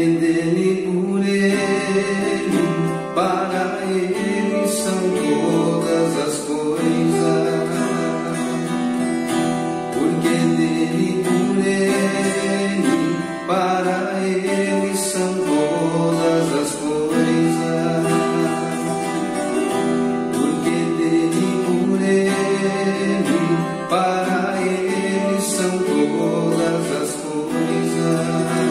dele, por ele, para ele são todas as coisas. Porque dele, por ele, para ele são todas as coisas. Porque dele, por ele, para ele são todas as coisas.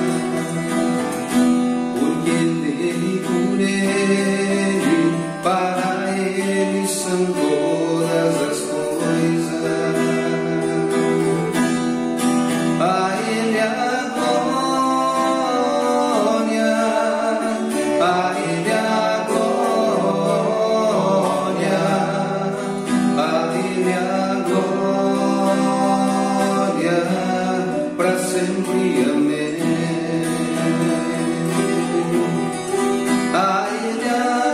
Porque dele, por ele, para ele são todas as coisas. A ele a glória, a ele a glória, a ele a glória, para sempre, amém. A ele a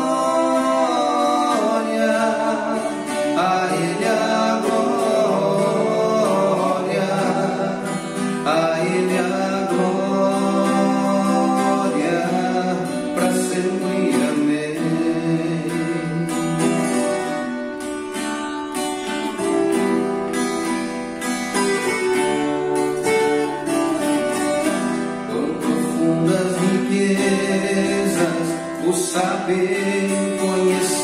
glória, a ele a glória, a ele a glória, para sempre, amém. Quão profundas riquezas o saber conhecer.